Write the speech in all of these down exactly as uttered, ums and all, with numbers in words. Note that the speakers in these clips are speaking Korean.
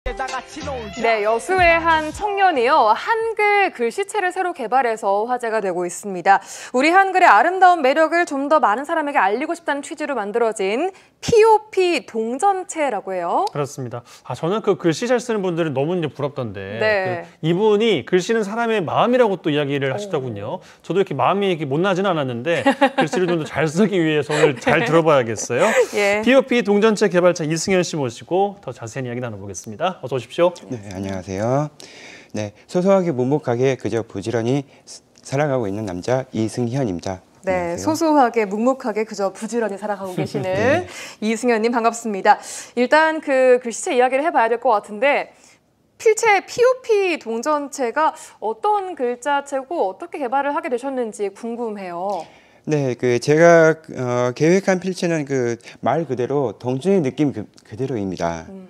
네, 여수의 한 청년이요. 한글 글씨체를 새로 개발해서 화제가 되고 있습니다. 우리 한글의 아름다운 매력을 좀 더 많은 사람에게 알리고 싶다는 취지로 만들어진 피오피 동전체라고 해요. 그렇습니다. 아, 저는 그 글씨 잘 쓰는 분들은 너무 이제 부럽던데 네. 그 이분이 글씨는 사람의 마음이라고 또 이야기를 하시더군요. 저도 이렇게 마음이 이렇게 못나지는 않았는데 글씨를 좀 더 잘 쓰기 위해서 오늘 잘 들어봐야겠어요. 예. 피오피 동전체 개발자 이승현 씨 모시고 더 자세한 이야기 나눠보겠습니다. 어서 오십시오. 네, 안녕하세요. 네, 소소하게 묵묵하게 그저 부지런히 살아가고 있는 남자 이승현입니다. 네, 안녕하세요. 소소하게 묵묵하게 그저 부지런히 살아가고 계시는 네. 이승현님 반갑습니다. 일단 그 글씨체 이야기를 해봐야 될 것 같은데 필체 피오피 동전체가 어떤 글자체고 어떻게 개발을 하게 되셨는지 궁금해요. 네, 그 제가 어, 계획한 필체는 그 말 그대로 동전의 느낌 그, 그대로입니다. 음.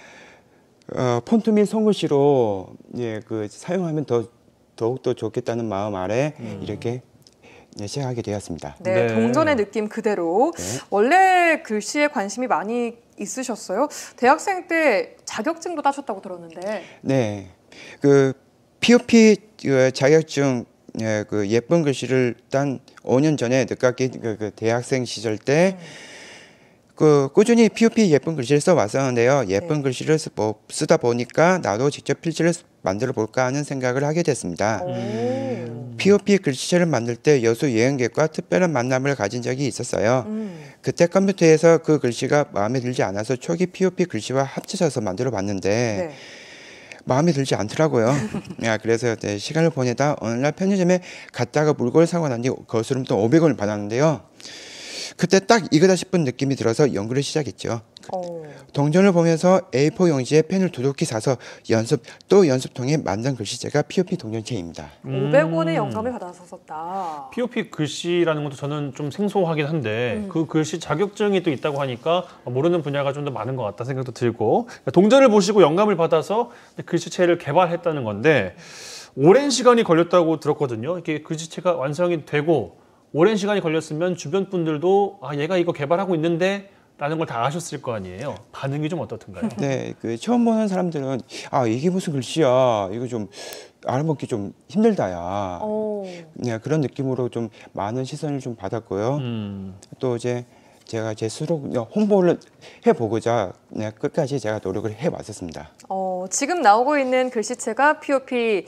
어, 폰트 및 손글씨로 예, 그 사용하면 더 더욱 더 좋겠다는 마음 아래 음. 이렇게 예, 시작하게 되었습니다. 네, 네. 동전의 느낌 그대로. 네. 원래 글씨에 관심이 많이 있으셨어요? 대학생 때 자격증도 따셨다고 들었는데. 네, 그 피오피 그 자격증 예, 그 예쁜 글씨를 딴 오 년 전에 늦깎이 그, 그 대학생 시절 때 그 꾸준히 피오피 예쁜 글씨를 써 왔었는데요. 예쁜 네. 글씨를 쓰, 뭐, 쓰다 보니까 나도 직접 필지를 만들어 볼까 하는 생각을 하게 됐습니다. 오. 피오피 글씨체를 만들 때 여수 여행객과 특별한 만남을 가진 적이 있었어요. 음. 그때 컴퓨터에서 그 글씨가 마음에 들지 않아서 초기 피오피 글씨와 합쳐져서 만들어 봤는데 네. 마음에 들지 않더라고요. 야, 그래서 네, 시간을 보내다 어느 날 편의점에 갔다가 물건을 사고 난 뒤 거스름돈 오백 원을 받았는데요. 그때 딱 이거다 싶은 느낌이 들어서 연구를 시작했죠. 오. 동전을 보면서 에이 사 용지에 펜을 두둑히 사서 연습 또 연습통에 만든 글씨체가 피오피 동전체입니다. 오백 원의 영감을 받았었다. 피오피 글씨라는 것도 저는 좀 생소하긴 한데 음. 그 글씨 자격증이 또 있다고 하니까 모르는 분야가 좀 더 많은 것 같다 생각도 들고 동전을 보시고 영감을 받아서 글씨체를 개발했다는 건데 오랜 시간이 걸렸다고 들었거든요. 이게 글씨체가 완성이 되고 오랜 시간이 걸렸으면 주변 분들도 아 얘가 이거 개발하고 있는데 라는 걸 다 아셨을 거 아니에요. 반응이 좀 어떻던가요? 네, 그 처음 보는 사람들은 아 이게 무슨 글씨야, 이거 좀 알아먹기 좀 힘들다야. 오. 네, 그런 느낌으로 좀 많은 시선을 좀 받았고요. 음. 또 이제 제가 제 스스로 홍보를 해보고자 네, 끝까지 제가 노력을 해왔었습니다. 어, 지금 나오고 있는 글씨체가 피오피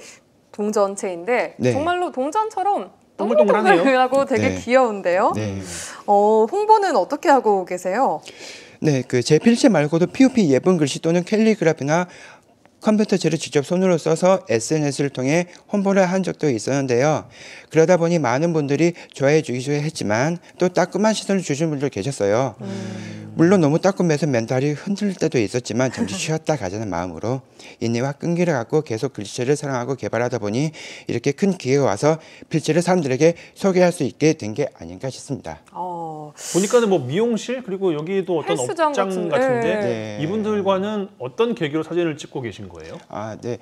동전체인데 네. 정말로 동전처럼 동글동글하네요. 동글동글하고 되게 네. 귀여운데요. 네, 어, 홍보는 어떻게 하고 계세요? 네, 그 제 필체 말고도 피오피 예쁜 글씨 또는 캘리그라피나 컴퓨터체를 직접 손으로 써서 에스엔에스를 통해 홍보를 한 적도 있었는데요. 그러다 보니 많은 분들이 좋아해 주기도 했지만 또 따끔한 시선을 주신 분들 계셨어요. 음. 물론 너무 따끔해서 멘탈이 흔들릴 때도 있었지만 잠시 쉬었다 가자는 마음으로 인내와 끈기를 갖고 계속 글씨체를 사랑하고 개발하다 보니 이렇게 큰 기회가 와서 필체를 사람들에게 소개할 수 있게 된 게 아닌가 싶습니다. 어, 보니까는 뭐 미용실 그리고 여기도 어떤 헬스장 업장 같은- 같은데 네. 이분들과는 어떤 계기로 사진을 찍고 계신 거예요? 아, 네,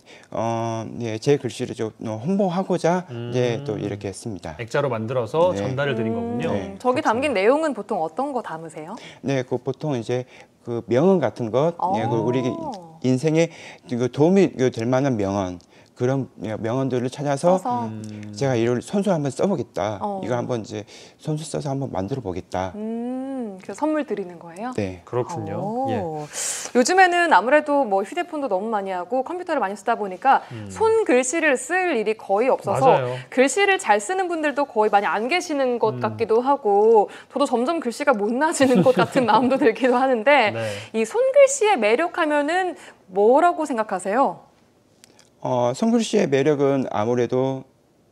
어, 네, 제 글씨를 좀 홍보하고자 음. 네, 또 이렇게 했습니다. 액자로 만들어서 네. 전달을 드린 거군요. 네. 저기 담긴 내용은 보통 어떤 거 담으세요? 네, 그 보통 이제 그 명언 같은 것, 어. 예, 그 우리 인생에 그 도움이 될 만한 명언, 그런 명언들을 찾아서 써서. 음. 제가 이걸 손수 한번 써보겠다. 어. 이거 한번 이제 손수 써서 한번 만들어 보겠다. 음, 그래서 선물 드리는 거예요? 네, 그렇군요. 오. 예. 요즘에는 아무래도 뭐 휴대폰도 너무 많이 하고 컴퓨터를 많이 쓰다 보니까 손 글씨를 쓸 일이 거의 없어서 음. 맞아요. 글씨를 잘 쓰는 분들도 거의 많이 안 계시는 것 음. 같기도 하고 저도 점점 글씨가 못나지는 것 같은 마음도 들기도 하는데 네. 이 손글씨의 매력하면은 뭐라고 생각하세요? 어, 손글씨의 매력은 아무래도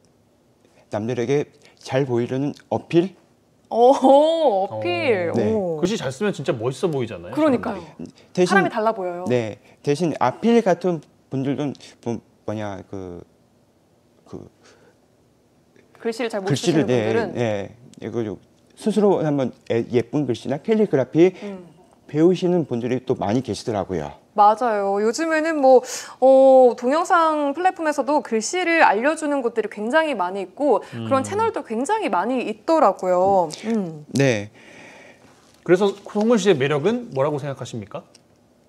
남들에게 잘 보이려는 어필. 오, 어필. 어, 네. 오. 글씨 잘 쓰면 진짜 멋있어 보이잖아요. 그러니까요. 사람들이. 대신 사람이 달라 보여요. 네, 대신 아필 같은 분들도 뭐, 뭐냐 그 그 글씨를 잘 못 글씨를 쓰시는 네, 분들은 네, 이거 좀 스스로 한번 애- 예쁜 글씨나 캘리그라피 음. 배우시는 분들이 또 많이 계시더라고요. 맞아요. 요즘에는 뭐 어, 동영상 플랫폼에서도 글씨를 알려주는 곳들이 굉장히 많이 있고 그런 채널도 굉장히 많이 있더라고요. 음. 네, 그래서 송글 씨의 매력은 뭐라고 생각하십니까?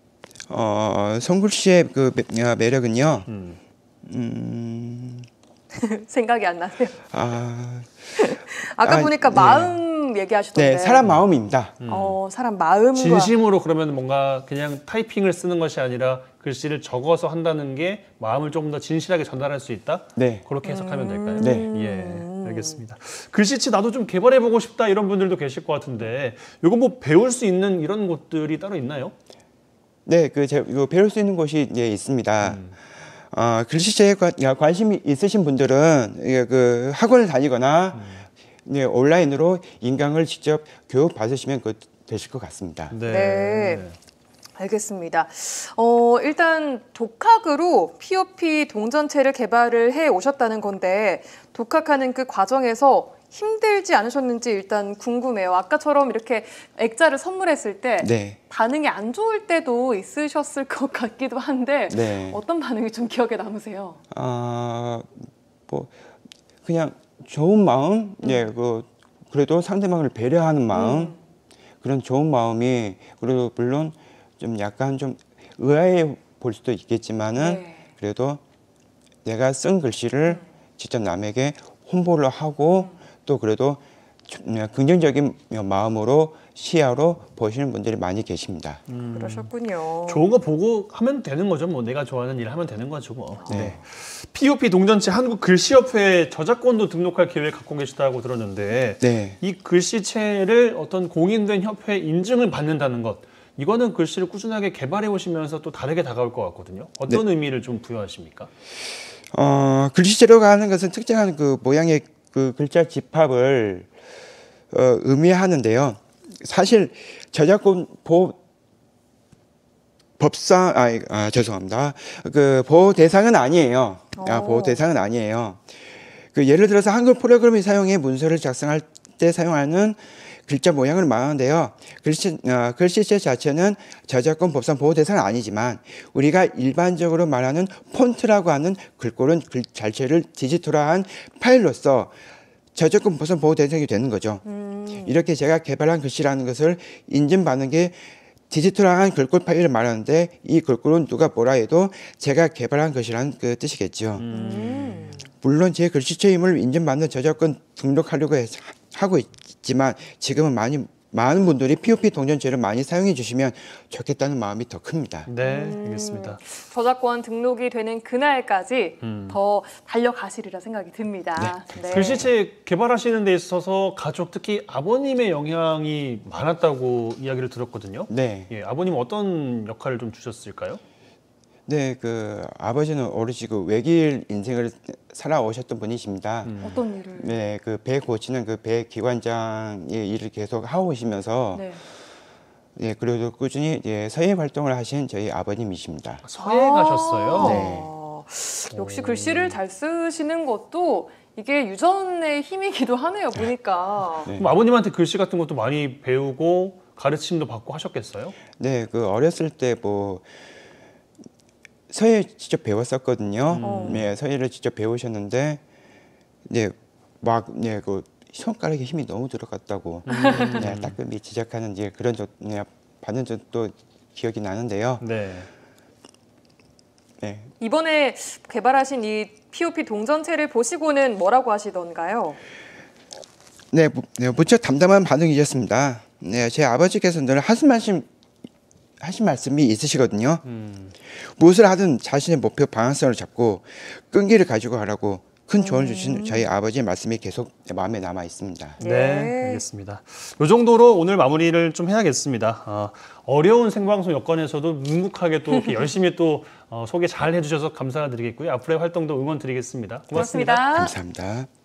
어, 손글씨의 그 매- 어, 매력은요. 음. 음, 생각이 안 나세요? 아, 아까 아, 보니까 네. 마음 얘기하시던데. 네, 사람 마음입니다. 어, 사람 마음과 진심으로 그러면 뭔가 그냥 타이핑을 쓰는 것이 아니라 글씨를 적어서 한다는 게 마음을 조금 더 진실하게 전달할 수 있다? 네, 그렇게 해석하면 될까요? 네. 예, 알겠습니다. 글씨체 나도 좀 개발해보고 싶다 이런 분들도 계실 것 같은데 이거 뭐 배울 수 있는 이런 곳들이 따로 있나요? 네, 그 제, 이거 배울 수 있는 곳이 이제 있습니다. 음. 어, 글씨체에 관, 관심이 있으신 분들은 이게 그 학원을 다니거나 음. 네, 온라인으로 인강을 직접 교육 받으시면 그 되실 것 같습니다. 네. 알겠습니다. 어, 일단 독학으로 피오피 동전체를 개발을 해 오셨다는 건데 독학하는 그 과정에서 힘들지 않으셨는지 일단 궁금해요. 아까처럼 이렇게 액자를 선물했을 때 네. 반응이 안 좋을 때도 있으셨을 것 같기도 한데 네. 어떤 반응이 좀 기억에 남으세요? 아, 뭐 그냥 좋은 마음, 네, 그 그래도 상대방을 배려하는 마음, 음. 그런 좋은 마음이 그래도 물론 좀 약간 좀 의아해 볼 수도 있겠지만은 네. 그래도 내가 쓴 글씨를 직접 남에게 홍보를 하고 또 그래도 좀 긍정적인 마음으로 시야로 보시는 분들이 많이 계십니다. 그러셨군요. 좋은 거 보고 하면 되는 거죠. 뭐 내가 좋아하는 일 하면 되는 거죠. 뭐. 네. 피오피 동전체 한국글씨협회에 저작권도 등록할 계획 갖고 계시다고 들었는데 네. 이 글씨체를 어떤 공인된 협회 인증을 받는다는 것 이거는 글씨를 꾸준하게 개발해 오시면서 또 다르게 다가올 것 같거든요. 어떤 의미를 좀 부여하십니까? 어, 글씨체로가 하는 것은 특정한 그 모양의 그 글자 집합을 어, 의미하는데요. 사실 저작권 보호 법상 아, 아 죄송합니다. 그 보호 대상은 아니에요. 아, 오. 보호 대상은 아니에요. 그 예를 들어서 한글 프로그램을 사용해 문서를 작성할 때 사용하는 글자 모양을 말하는데요. 글씨, 어, 글씨체 자체는 저작권 법상 보호 대상은 아니지만 우리가 일반적으로 말하는 폰트라고 하는 글꼴은 글 자체를 디지털화한 파일로서 저작권 법상 보호 대상이 되는 거죠. 음. 이렇게 제가 개발한 글씨라는 것을 인증받는 게 디지털한 글꼴 파일을 말하는데 이 글꼴은 누가 뭐라 해도 제가 개발한 것이라는 그 뜻이겠죠. 음. 물론 제 글씨체임을 인증받는 저작권 등록하려고 해- 하고 있지만 지금은 많이 많은 분들이 피오피 동전체를 많이 사용해 주시면 좋겠다는 마음이 더 큽니다. 네, 알겠습니다. 저작권 등록이 되는 그날까지 음. 더 달려가시리라 생각이 듭니다. 네. 글씨체 개발하시는 데 있어서 가족 특히 아버님의 영향이 많았다고 이야기를 들었거든요. 네, 예, 아버님 어떤 역할을 좀 주셨을까요? 네, 그 아버지는 오롯이 그 외길 인생을 살아오셨던 분이십니다. 음. 어떤 일을? 네, 그 배 고치는 그 배 기관장의 일을 계속 하고 오시면서 네. 예, 그래도 꾸준히 예, 서예 활동을 하신 저희 아버님이십니다. 서예 가셨어요. 네. 역시 글씨를 잘 쓰시는 것도 이게 유전의 힘이기도 하네요. 보니까. 네. 그럼 아버님한테 글씨 같은 것도 많이 배우고 가르침도 받고 하셨겠어요? 네, 그 어렸을 때 뭐 서예 직접 배웠었거든요. 음. 네, 서예를 직접 배우셨는데, 네, 막, 네, 그 손가락에 힘이 너무 들어갔다고, 네, 따끔히 지적하는 이제 그런 적, 네, 받은 적도 기억이 나는데요. 네. 네, 이번에 개발하신 이 피오피 동전체를 보시고는 뭐라고 하시던가요? 네, 무, 네, 무척 담담한 반응이셨습니다. 네, 제 아버지께서 늘 한숨 한숨 하신 말씀이 있으시거든요. 음. 무엇을 하든 자신의 목표 방향성을 잡고 끈기를 가지고 하라고 큰 조언을 주신 저희 아버지의 말씀이 계속 마음에 남아 있습니다. 네, 예. 알겠습니다. 이 정도로 오늘 마무리를 좀 해야겠습니다. 어, 어려운 생방송 여건에서도 묵묵하게 또 이렇게 열심히 또 어, 소개 잘 해주셔서 감사드리겠고요. 앞으로의 활동도 응원 드리겠습니다. 고맙습니다. 고맙습니다. 감사합니다.